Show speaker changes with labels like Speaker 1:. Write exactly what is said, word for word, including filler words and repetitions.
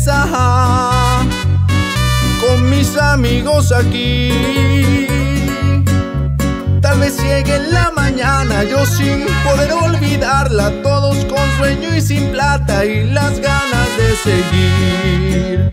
Speaker 1: cerveza con mis amigos aquí. Tal vez llegue en la mañana, yo sin poder olvidarla, todos con sueño y sin plata y las ganas de seguir.